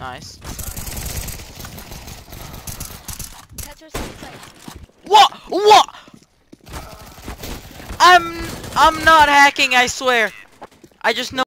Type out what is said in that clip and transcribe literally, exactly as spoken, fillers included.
Nice. Tetris in sight. What? What? I'm I'm not hacking, I swear. I just know